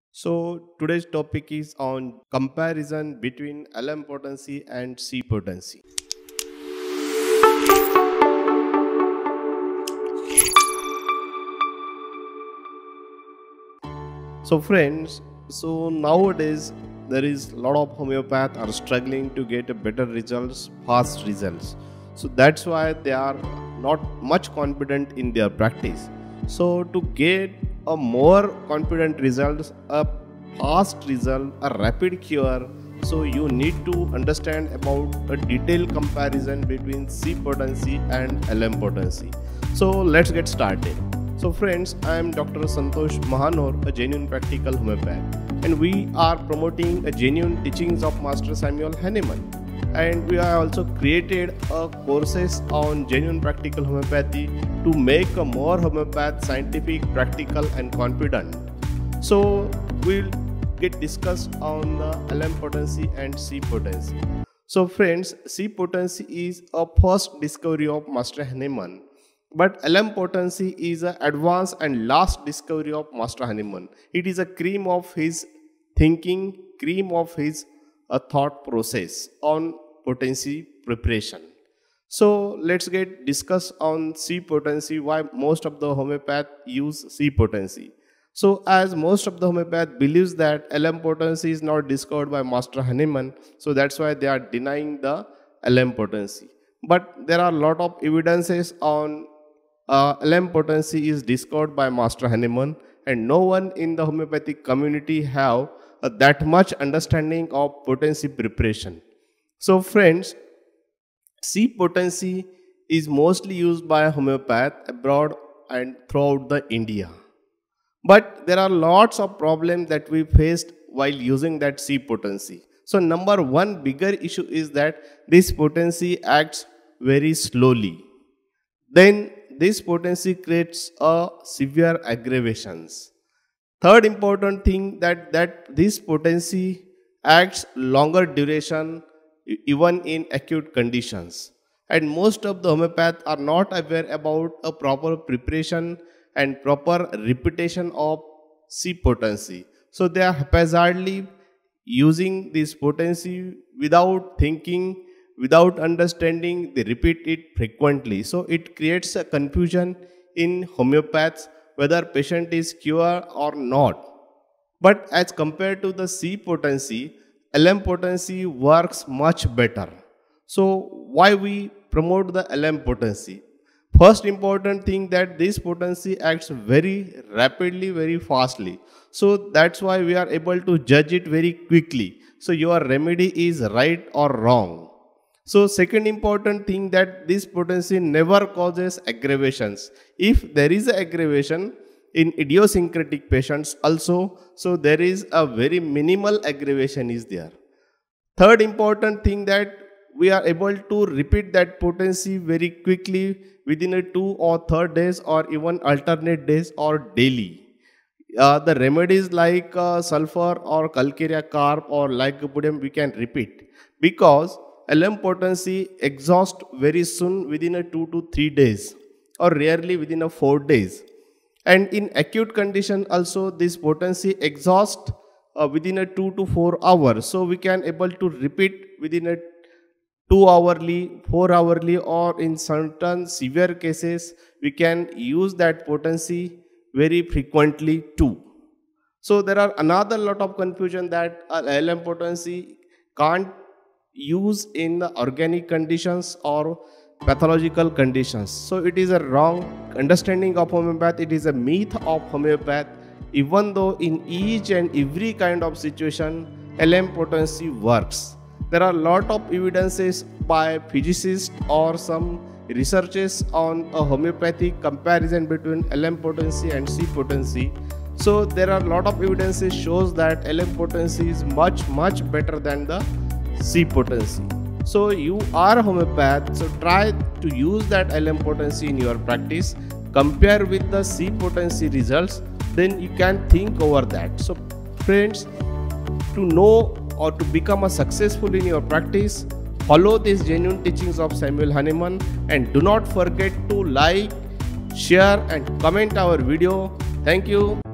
So today's topic is on comparison between LM potency and C potency. So friends, so nowadays there is a lot of homeopath are struggling to get a better results, fast results. So that's why they are not much confident in their practice. So to get a more confident results, a fast result, a rapid cure, so you need to understand about a detailed comparison between C potency and LM potency. So let's get started. So friends, I am Dr. Santosh Mahanor, a genuine practical homeopath, and we are promoting a genuine teachings of Master Samuel Hahnemann. And we have also created a courses on genuine practical homeopathy to make a more homeopath scientific, practical and confident. So we'll get discussed on the LM potency and C potency. So friends, C potency is a first discovery of Master Hahnemann. But LM potency is an advanced and last discovery of Master Hahnemann. It is a cream of his thinking, cream of his thought process on potency preparation. So let's get discuss on C potency, why most of the homeopath use C potency. So as most of the homeopath believes that LM potency is not discovered by Master Hahnemann, so that's why they are denying the LM potency. But there are a lot of evidences on LM potency is discovered by Master Hahnemann, and no one in the homeopathic community have that much understanding of potency preparation. So friends, C potency is mostly used by homeopath abroad and throughout the India. But there are lots of problems that we faced while using that C potency. So number one bigger issue is that this potency acts very slowly. Then this potency creates a severe aggravations. Third important thing that this potency acts longer duration even in acute conditions. And most of the homeopaths are not aware about a proper preparation and proper repetition of C potency. So they are haphazardly using this potency without thinking, without understanding. They repeat it frequently. So it creates a confusion in homeopaths whether patient is cured or not. But as compared to the C potency, LM potency works much better. So why we promote the LM potency? First important thing that this potency acts very rapidly, very fastly. So that's why we are able to judge it very quickly. So your remedy is right or wrong. So second important thing that this potency never causes aggravations. If there is an aggravation in idiosyncratic patients also, so there is a very minimal aggravation is there. Third important thing that we are able to repeat that potency very quickly within a 2 or 3 days or even alternate days or daily. The remedies like sulfur or calcarea carb or lycopodium we can repeat because LM potency exhausts very soon within a 2 to 3 days or rarely within a 4 days. And in acute condition also this potency exhausts within a 2 to 4 hours. So we can able to repeat within a 2 hourly, 4 hourly, or in certain severe cases we can use that potency very frequently too. So there are another lot of confusion that LM potency can't use in the organic conditions or pathological conditions. So it is a wrong understanding of homeopath. It is a myth of homeopath. Even though in each and every kind of situation LM potency works. There are a lot of evidences by physicists or some researches on a homeopathic comparison between LM potency and C potency. So there are a lot of evidences shows that LM potency is much better than the C potency. So you are a homeopath, so try to use that LM potency in your practice. Compare with the C potency results, then you can think over that. So friends, to know or to become a successful in your practice, follow these genuine teachings of Samuel Hahnemann and do not forget to like, share and comment our video. Thank you.